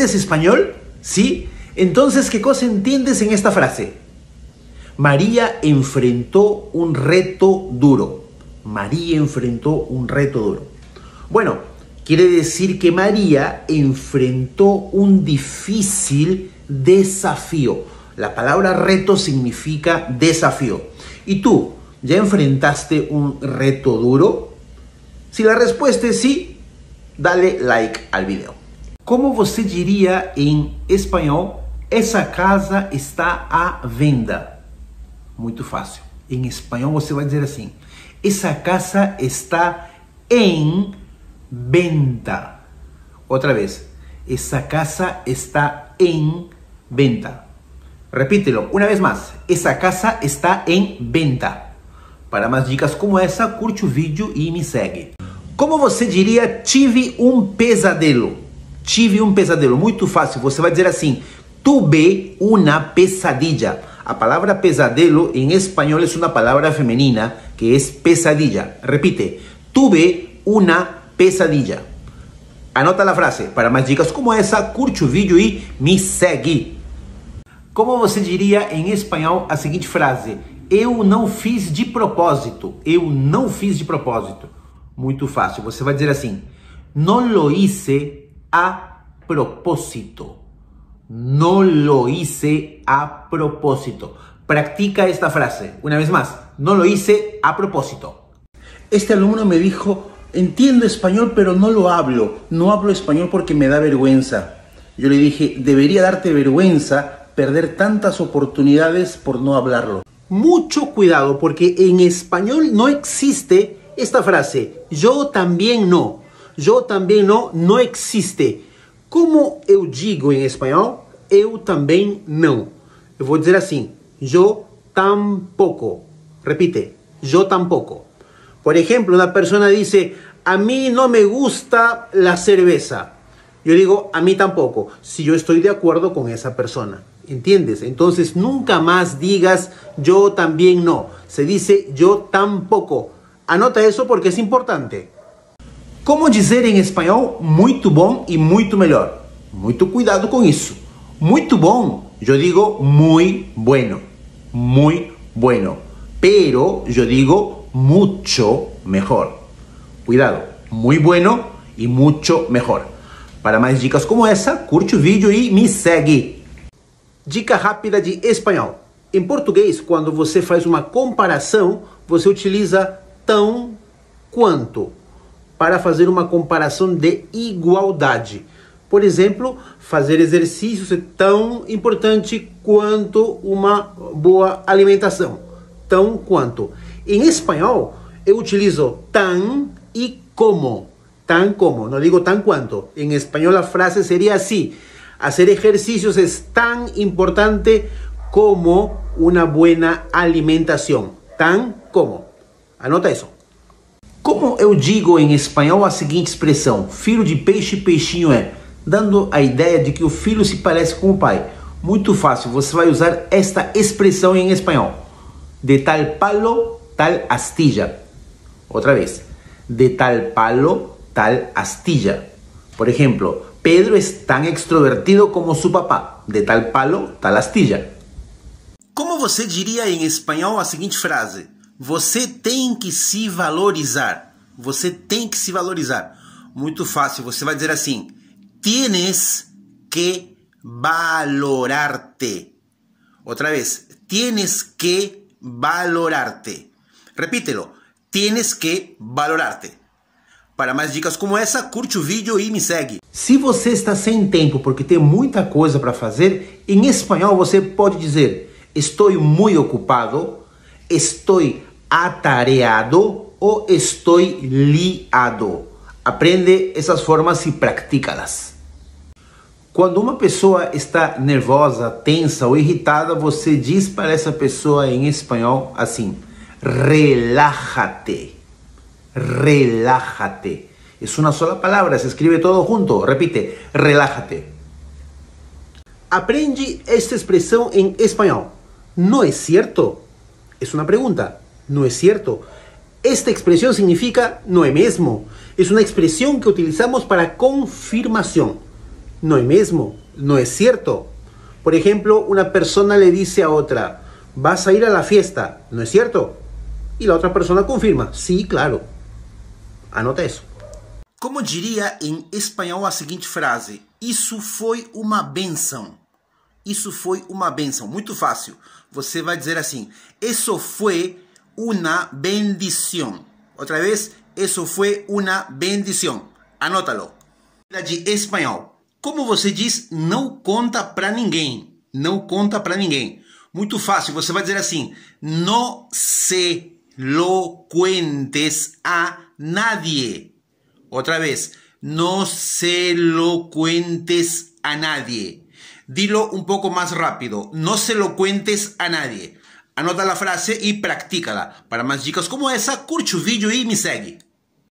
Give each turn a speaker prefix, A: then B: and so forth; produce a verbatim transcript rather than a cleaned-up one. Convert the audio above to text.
A: ¿Entiendes español? ¿Sí? Entonces, ¿qué cosa entiendes en esta frase? María enfrentó un reto duro. María enfrentó un reto duro. Bueno, quiere decir que María enfrentó un difícil desafío. La palabra reto significa desafío. ¿Y tú, ya enfrentaste un reto duro? Si la respuesta es sí, dale like al video. ¿Cómo você diría en español, esa casa está à venda? Muy fácil. En español você vai dizer assim, esa casa está en venta. Otra vez, esa casa está en venta. Repítelo una vez más, esa casa está en venta. Para mais dicas como essa, curte o vídeo e me segue. Como você diria, tive um pesadelo? Tive um pesadelo, muito fácil. Você vai dizer assim, tuve una pesadilla. A palavra pesadelo em espanhol é uma palavra feminina que é pesadilla. Repite, tuve una pesadilla. Anota a frase. Para mais dicas como essa, curte o vídeo e me segue. Como você diria em espanhol a seguinte frase? Eu não fiz de propósito. Eu não fiz de propósito. Muito fácil. Você vai dizer assim, no lo hice a propósito. No lo hice a propósito. Practica esta frase. Una vez más, no lo hice a propósito. Este alumno me dijo, entiendo español, pero no lo hablo. No hablo español porque me da vergüenza. Yo le dije, debería darte vergüenza perder tantas oportunidades por no hablarlo. Mucho cuidado, porque en español no existe esta frase, yo también no. Yo también no, no existe. Como eu digo em espanhol, eu também não. Eu vou dizer assim, yo tampoco. Repite, yo tampoco. Por ejemplo, una persona dice, a mí no me gusta la cerveza. Yo digo, a mí tampoco, si yo estoy de acuerdo con esa persona. ¿Entiendes? Entonces, nunca más digas, yo también no. Se dice, yo tampoco. Anota eso porque es importante. Como dizer em espanhol, muito bom e muito melhor? Muito cuidado com isso. Muito bom, yo digo, muy bueno. Muy bueno. Pero yo digo, mucho mejor. Cuidado, muy bueno e mucho mejor. Para mais dicas como essa, curte o vídeo e me segue. Dica rápida de espanhol. Em português, quando você faz uma comparação, você utiliza tão quanto para fazer uma comparação de igualdade. Por exemplo, fazer exercícios é tão importante quanto uma boa alimentação. Tão quanto. Em espanhol, eu utilizo tan e como. Tan como. Não digo tan quanto. Em espanhol a frase seria assim. Hacer ejercicios es tan importante como una buena alimentación. Tan como. Anota isso. Como eu digo em espanhol a seguinte expressão? Filho de peixe, peixinho é. Dando a ideia de que o filho se parece com o pai. Muito fácil. Você vai usar esta expressão em espanhol. De tal palo, tal astilla. Outra vez. De tal palo, tal astilla. Por ejemplo, Pedro es tan extrovertido como su papá. De tal palo, tal astilla. Como você diria em espanhol a seguinte frase? Você tem que se valorizar. Você tem que se valorizar. Muito fácil. Você vai dizer assim. Tienes que valorarte. Outra vez. Tienes que valorarte. Repítelo. Tienes que valorarte. Para mais dicas como essa, curte o vídeo e me segue. Se você está sem tempo porque tem muita coisa para fazer, em espanhol você pode dizer estou muito ocupado, estou atareado ou estou liado. Aprende essas formas e pratica-las. Quando uma pessoa está nervosa, tensa ou irritada, você diz para essa pessoa em espanhol assim, relájate. Relájate. Es una sola palabra, se escribe todo junto. Repite, relájate. Aprende esta expresión en español. ¿No es cierto? Es una pregunta. ¿No es cierto? Esta expresión significa no es mesmo. Es una expresión que utilizamos para confirmación. No es mismo, no es cierto. Por ejemplo, una persona le dice a otra, ¿vas a ir a la fiesta? ¿No es cierto? Y la otra persona confirma, sí, claro. Anota isso. Como diria em espanhol a seguinte frase? Isso foi uma benção. Isso foi uma benção. Muito fácil. Você vai dizer assim, eso fue una bendición. Outra vez, eso fue una bendición. Anótalo. De espanhol. Como você diz, não conta pra ninguém. Não conta pra ninguém. Muito fácil. Você vai dizer assim, no se lo cuentes a nadie. Otra vez, no se lo cuentes a nadie. Dilo un poco más rápido, no se lo cuentes a nadie. Anota la frase y practícala. Para más dicas como essa, curte o vídeo e me segue.